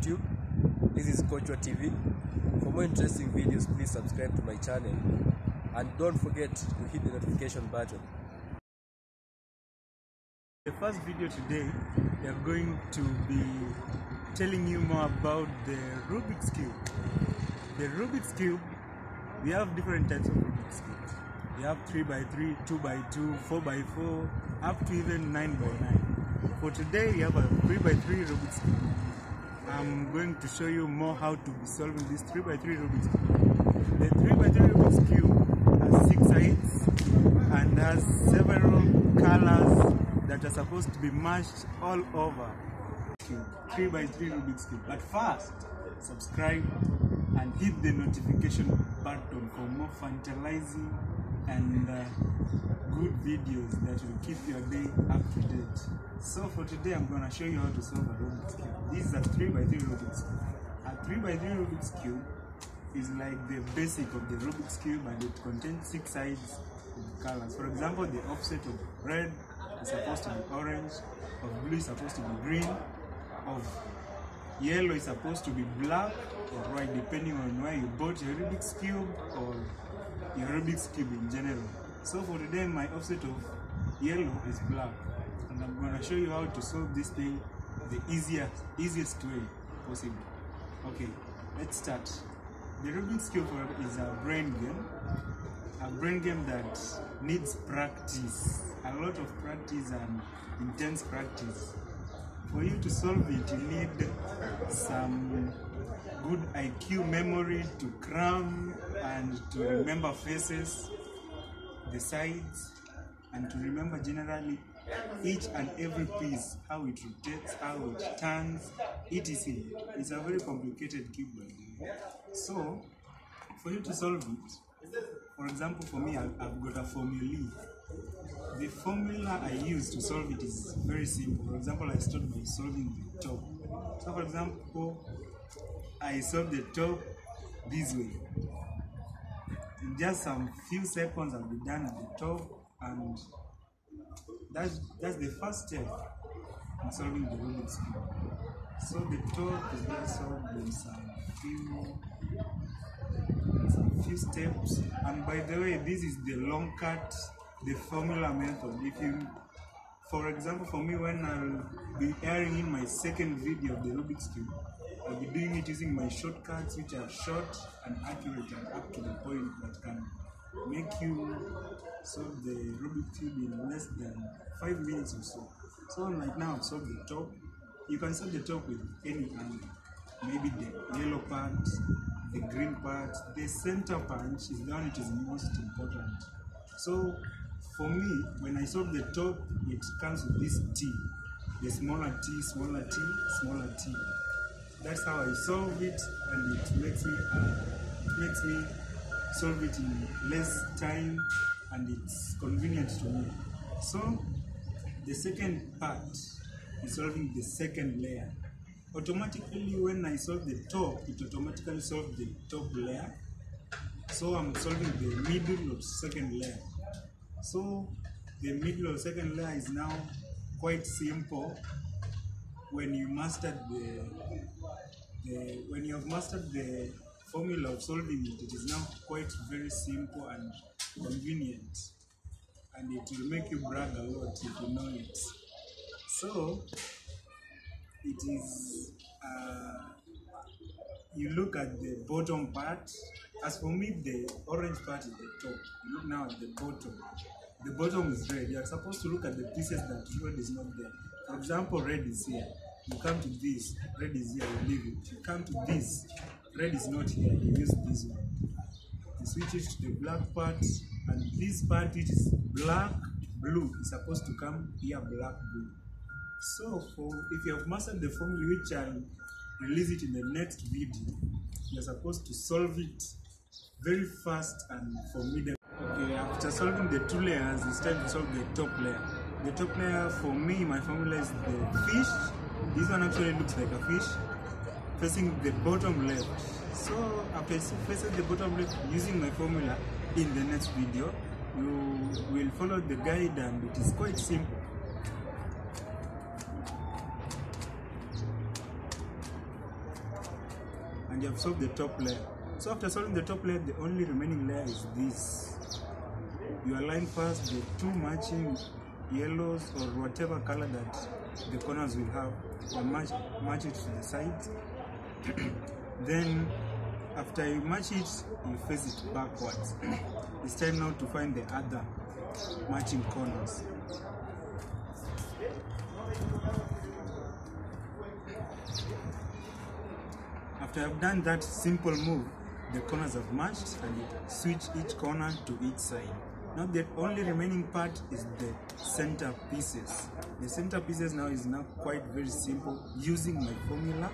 YouTube. This is Kochwa TV. For more interesting videos, please subscribe to my channel and don't forget to hit the notification button. The first video today, we are going to be telling you more about the Rubik's Cube. The Rubik's Cube, we have different types of Rubik's Cubes. We have 3x3, 2x2, 4x4, up to even 9x9. For today, we have a 3x3 Rubik's Cube. I'm going to show you more how to be solving this 3x3 Rubik's Cube. The 3x3 Rubik's Cube has 6 sides and has several colors that are supposed to be matched all over. 3x3 Rubik's Cube. But first, subscribe and hit the notification button for more tantalizing and good videos that will keep your day up to date. So for today, I'm going to show you how to solve a Rubik's Cube. This is a 3x3 Rubik's Cube. A 3x3 Rubik's Cube is like the basic of the Rubik's Cube, and it contains 6 sides of colors. For example, the offset of red is supposed to be orange, of blue is supposed to be green, of yellow is supposed to be black or white, depending on where you bought your Rubik's Cube or your Rubik's Cube in general. So for today, my offset of yellow is black, and I'm going to show you how to solve this thing the easiest way possible. Okay, let's start. The Rubik's Cube is a brain game that needs practice, a lot of practice and intense practice. For you to solve it, you need some good IQ memory to cram and to remember faces, the sides, and to remember generally each and every piece, how it rotates, how it turns, etc. It's a very complicated cube. So, for you to solve it, for example, for me, I've got a formula. The formula I use to solve it is very simple. For example, I start by solving the top. So, for example, I solve the top this way. In just some few seconds, I'll be done at the top, and that's the first step in solving the Rubik's Cube. So the top is just solved in some few steps. And by the way, this is the long cut, the formula method. If you, for example, for me, when I'll be airing in my second video of the Rubik's Cube, I'll be doing it using my shortcuts, which are short and accurate and up to the point, that can make you solve the Rubik's Cube in less than 5 minutes or so. So like now, I've solved the top. You can solve the top with any angle. Maybe the yellow part, the green part, the center punch is the one which is most important. So for me, when I solve the top, it comes with this T, the smaller t, smaller t, smaller t. That's how I solve it, and it makes me solve it in less time, and it's convenient to me. So the second part is solving the second layer. Automatically, when I solve the top, it automatically solves the top layer. So I'm solving the middle of second layer. So the middle of second layer is now quite simple when you mastered when you have mastered the formula of solving it. It is now quite very simple and convenient, and it will make you brag a lot if you know it. So it is you look at the bottom part. As for me, the orange part is the top. You look now at the bottom. The bottom is red. You are supposed to look at the pieces that red is not there. For example, red is here. You come to this, red is here, you leave it. You come to this, red is not here, you use this one. You switch it to the black part, and this part which is black, blue, is supposed to come here, black, blue. So if you have mastered the formula, which I'll release it in the next video, you're supposed to solve it very fast and formidable. Okay, after solving the 2 layers, it's time to solve the top layer. The top layer, for me, my formula is the fish. This one actually looks like a fish facing the bottom left. So after facing the bottom left using my formula, in the next video you will follow the guide, and it is quite simple. and you have solved the top layer. So after solving the top layer, the only remaining layer is this. You align first the two matching yellows or whatever color that the corners will have, and match it to the sides. Then after you match it, you face it backwards. It's time now to find the other matching corners. After I've done that simple move, the corners have matched and you switch each corner to each side. Now the only remaining part is the center pieces. The center pieces now is quite very simple using my formula.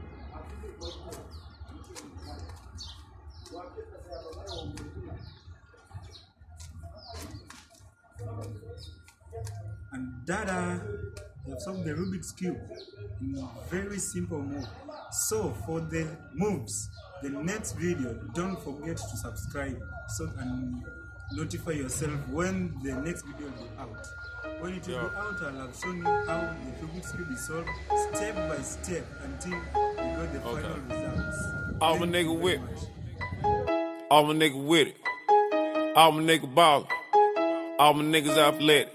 And tada! We have solved the Rubik's Cube in a very simple move. So for the moves, the next video, don't forget to subscribe and notify yourself when the next video will be out. When it will be out, I'll have shown you how the Rubik's Cube is solved step by step until you got the final results. All my nigga with it. All my nigga with it. All my nigga ballin'. All my niggas athletic.